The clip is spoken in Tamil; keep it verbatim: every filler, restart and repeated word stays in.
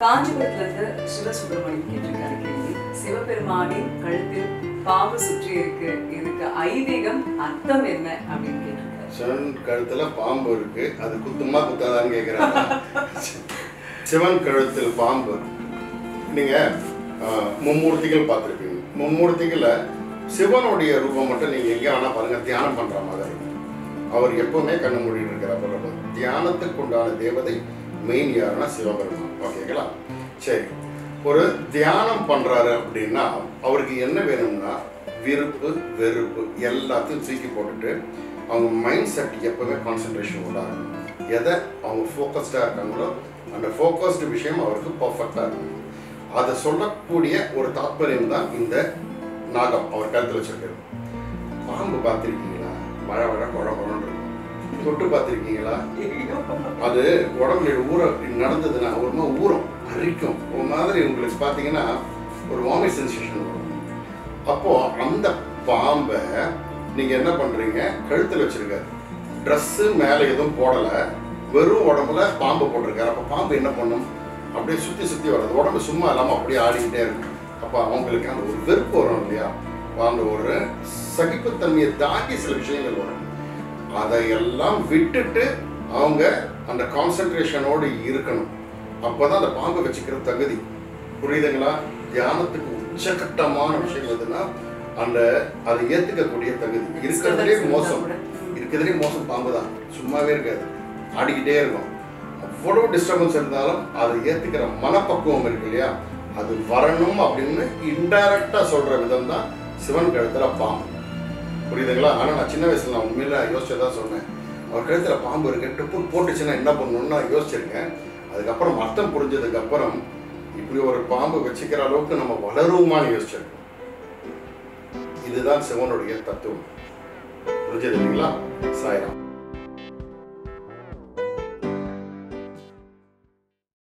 காஞ்சிபுரத்திலிருந்து சிவசுப்ரமணியம் கேட்டிருக்காரு கேள்வி. சிவபெருமானின் கழுத்தில் பாம்பு சுற்றி இருக்கு, இதுக்கு ஐதீகம் அர்த்தம் என்ன அப்படின்னு கேட்டிருக்காரு. சிவன் கழுத்துல பாம்பு இருக்கு, அது குத்துமா குத்தாதான்னு கேட்கிறாங்க. சிவன் கழுத்தில் பாம்பு, நீங்க மும்மூர்த்திகள் பார்த்துருப்பீங்க. மும்மூர்த்திகள சிவனுடைய ரூபம் மட்டும் நீங்க எங்கே வேணா பாருங்க, தியானம் பண்ற மாதிரி இருக்கும். அவர் எப்பவுமே கண்ணு மூடிட்டு இருக்கிற தியானத்துக்கு உண்டான தேவதை மெயின் யாருன்னா சிவபெருமான். ஓகேங்களா? சரி, ஒரு தியானம் பண்றாரு அப்படின்னா அவருக்கு என்ன வேணும்னா விருப்பு வெறுப்பு எல்லாத்தையும் தூக்கி போட்டுட்டு அவங்க மைண்ட் செட் எப்பவுமே கான்சன்ட்ரேஷன் உண்டாகணும். எதை அவங்க ஃபோக்கஸ்டாக இருக்காங்களோ அந்த ஃபோக்கஸ்டு விஷயம் அவருக்கு பர்ஃபெக்டாக இருக்கணும். அதை சொல்லக்கூடிய ஒரு தாற்பயம் தான் இந்த நாகம் அவர் கருத்தில் வச்சிருக்கிறது. பாம்பு பார்த்துருக்கீங்களா? மழை மழை குழ குழன்னு இருக்கும். தொட்டு பார்த்துருக்கீங்களா? அது உடம்புல ஊற நடந்ததுன்னா ஒரு மாதிரி ஊறம் அரிக்கும். ஒரு மாதிரி உங்களுக்கு பார்த்தீங்கன்னா ஒரு வாமிட் சென்சேஷன் வரும். அப்போது அந்த பாம்பை நீங்கள் என்ன பண்ணுறீங்க, கழுத்தில் வச்சுருக்காரு, ட்ரெஸ்ஸு மேலே எதுவும் போடலை, வெறும் உடம்புல பாம்பு போட்டிருக்காரு. அப்போ பாம்பு என்ன பண்ணும், அப்படியே சுற்றி சுற்றி வர்றது, உடம்பு சும்மா இல்லாமல் அப்படியே ஆடிக்கிட்டே இருக்கும். அப்போ அவங்களுக்கு அந்த ஒரு வெறுப்பு வரும் இல்லையா, அந்த ஒரு சகிப்புத்தன்மையை தாண்டி சில விஷயங்கள் வரும். அதையெல்லாம் விட்டுட்டு அவங்க அந்த கான்சன்ட்ரேஷனோடு இருக்கணும். அப்போ தான் அந்த பாம்பை வச்சுக்கிற தகுதி. புரியுதுங்களா? தியானத்துக்கு உச்சகட்டமான விஷயம் எதுன்னா அந்த அதை ஏற்றுக்கக்கூடிய தகுதி. இருக்கிறதுலே மோசம் இருக்கிறதுலே மோசம் பாம்பு தான். சும்மாவே இருக்காது, ஆடிக்கிட்டே இருக்கும். அவ்வளோ டிஸ்டர்பன்ஸ் இருந்தாலும் அதை ஏற்றுக்கிற மனப்பக்குவம் இருக்கு இல்லையா, அது வரணும் அப்படின்னு இன்டைரக்டாக சொல்கிற விதம் தான் சிவன் கழுத்தில் பாம்பு. புரியுதுங்களா? ஆனால் நான் சின்ன வயசில் நான் உண்மையில யோசிச்சதான் சொன்னேன். அவர் கழுத்தில் பாம்பு இருக்கு, ட்ரிப்பு போட்டுச்சுன்னா என்ன பண்ணணும்னு நான் யோசிச்சிருக்கேன். அதுக்கப்புறம் அர்த்தம் புரிஞ்சதுக்கப்புறம் இப்படி ஒரு பாம்பு வச்சுக்கிற அளவுக்கு நம்ம வளருமான்னு யோசிச்சிருக்கோம். இதுதான் சிவனுடைய தத்துவம். புரிஞ்சது இல்லைங்களா? சாய்ராம்.